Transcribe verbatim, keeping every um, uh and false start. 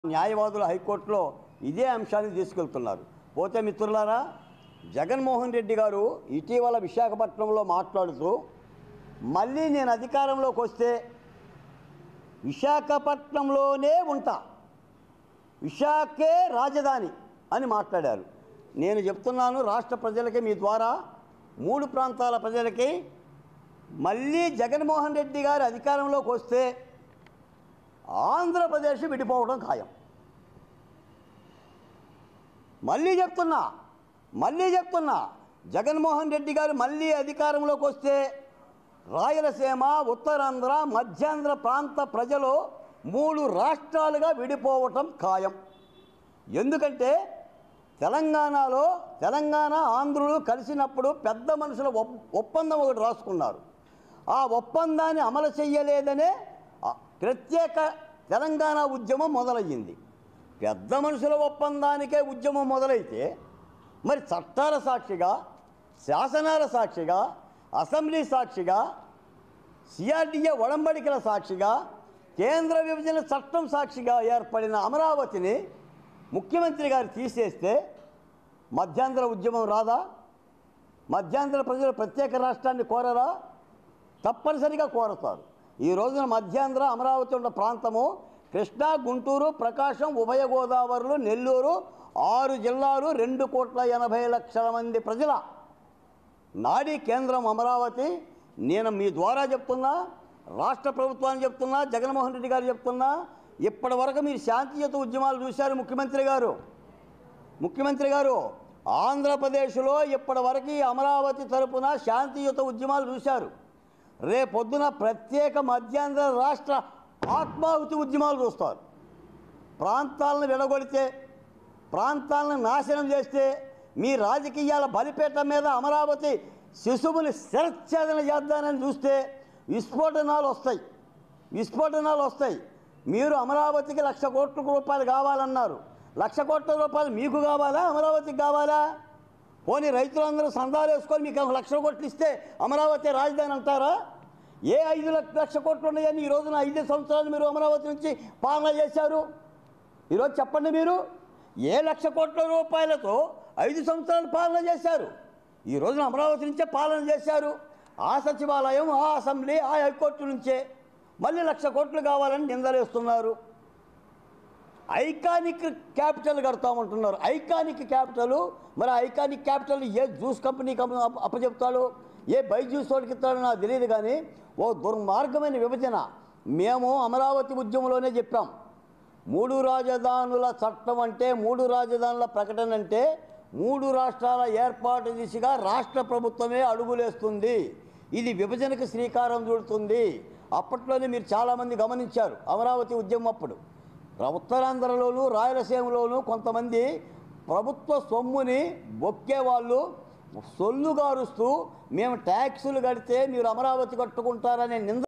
న్యాయవాదులు హైకోర్టులో ఇదే అంశాన్ని తీసుకెళ్తున్నారు. పోతే మిత్రులారా, జగన్మోహన్ రెడ్డి గారు ఇటీవల విశాఖపట్నంలో మాట్లాడుతూ మళ్ళీ నేను అధికారంలోకి వస్తే విశాఖపట్నంలోనే ఉంటా, విశాఖే రాజధాని అని మాట్లాడారు. నేను చెప్తున్నాను రాష్ట్ర ప్రజలకి, మీ ద్వారా మూడు ప్రాంతాల ప్రజలకి, మళ్ళీ జగన్మోహన్ రెడ్డి గారు అధికారంలోకి వస్తే ఆంధ్రప్రదేశ్ విడిపోవడం ఖాయం. మళ్ళీ చెప్తున్నా మళ్ళీ చెప్తున్నా జగన్మోహన్ రెడ్డి గారు మళ్ళీ అధికారంలోకి వస్తే రాయలసీమ, ఉత్తరాంధ్ర, మధ్యాంధ్ర ప్రాంత ప్రజలు మూడు రాష్ట్రాలుగా విడిపోవటం ఖాయం. ఎందుకంటే తెలంగాణలో తెలంగాణ ఆంధ్రులు కలిసినప్పుడు పెద్ద మనుషుల ఒప్పందం ఒకటి రాసుకున్నారు. ఆ ఒప్పందాన్ని అమలు చేయలేదనే ప్రత్యేక తెలంగాణ ఉద్యమం మొదలయ్యింది. పెద్ద మనుషుల ఒప్పందానికే ఉద్యమం మొదలైతే మరి చట్టాల సాక్షిగా, శాసనాల సాక్షిగా, అసెంబ్లీ సాక్షిగా, సిఆర్డీఏ ఒడంబడికల సాక్షిగా, కేంద్ర విభజన చట్టం సాక్షిగా ఏర్పడిన అమరావతిని ముఖ్యమంత్రి గారు తీసేస్తే మధ్యాంధ్ర ఉద్యమం రాదా? మధ్యాంధ్ర ప్రజలు ప్రత్యేక రాష్ట్రాన్ని కోరరా? తప్పనిసరిగా కోరతారు. ఈ రోజున మధ్యాంధ్ర అమరావతి ఉన్న ప్రాంతము కృష్ణా, గుంటూరు, ప్రకాశం, ఉభయ గోదావరిలు, నెల్లూరు, ఆరు జిల్లాలు, రెండు కోట్ల ఎనభై లక్షల మంది ప్రజల నాడీ కేంద్రం అమరావతి. నేను మీ ద్వారా చెప్తున్నా, రాష్ట్ర ప్రభుత్వాన్ని చెప్తున్నా, జగన్మోహన్ రెడ్డి గారు చెప్తున్నా, ఇప్పటి వరకు మీరు శాంతియుత ఉద్యమాలు చూశారు. ముఖ్యమంత్రి గారు ముఖ్యమంత్రి గారు ఆంధ్రప్రదేశ్లో ఇప్పటి వరకు అమరావతి తరపున శాంతియుత ఉద్యమాలు చూశారు. రేపొద్దున ప్రత్యేక మధ్యాంధ్ర రాష్ట్ర ఆత్మాహుతి ఉద్యమాలు చూస్తారు. ప్రాంతాలను విడగొడితే, ప్రాంతాలను నాశనం చేస్తే, మీ రాజకీయాల బలిపేట మీద అమరావతి శిశువుని శిరచ్ఛేదన చేద్దానని చూస్తే విస్ఫోటనాలు వస్తాయి విస్ఫోటనాలు వస్తాయి మీరు అమరావతికి లక్ష కోట్ల రూపాయలు కావాలన్నారు. లక్ష కోట్ల రూపాయలు మీకు కావాలా, అమరావతికి కావాలా? పోనీ రైతులందరూ సందాలు వేసుకొని మీకు లక్ష కోట్లు ఇస్తే అమరావతి రాజధాని అంటారా? ఏ ఐదు లక్ష కోట్లు ఉన్నాయని ఈ రోజున ఐదు సంవత్సరాలు మీరు అమరావతి నుంచి పాలన చేశారు? ఈరోజు చెప్పండి, మీరు ఏ లక్ష కోట్ల రూపాయలతో ఐదు సంవత్సరాలు పాలన చేశారు? ఈ రోజున అమరావతి నుంచే పాలన చేశారు. ఆ సచివాలయం, ఆ అసెంబ్లీ, ఆ హైకోర్టు నుంచే మళ్ళీ లక్ష కోట్లు కావాలని నిందలేస్తున్నారు. ఐకానిక్ క్యాపిటల్ కడతామంటున్నారు. ఐకానిక్ క్యాపిటల్, మరి ఐకానిక్ క్యాపిటల్ ఏ జ్యూస్ కంపెనీ అప్పచెప్తాడు, ఏ బై జ్యూస్ వాడికి ఇస్తాడో నాకు తెలియదు. కానీ ఓ దుర్మార్గమైన విభజన. మేము అమరావతి ఉద్యమంలోనే చెప్పాం, మూడు రాజధానుల చట్టం అంటే, మూడు రాజధానుల ప్రకటన అంటే మూడు రాష్ట్రాల ఏర్పాటు దిశగా రాష్ట్ర ప్రభుత్వమే అడుగులేస్తుంది. ఇది విభజనకు శ్రీకారం చుడుతుంది. అప్పట్లోనే మీరు చాలామంది గమనించారు అమరావతి ఉద్యమం అప్పుడు. ఉత్తరాంధ్రలోను, రాయలసీమలోను కొంతమంది ప్రభుత్వ సొమ్ముని బొక్కేవాళ్ళు సొల్లుగారుస్తూ మేము ట్యాక్సులు కడితే మీరు అమరావతి కట్టుకుంటారనే నింద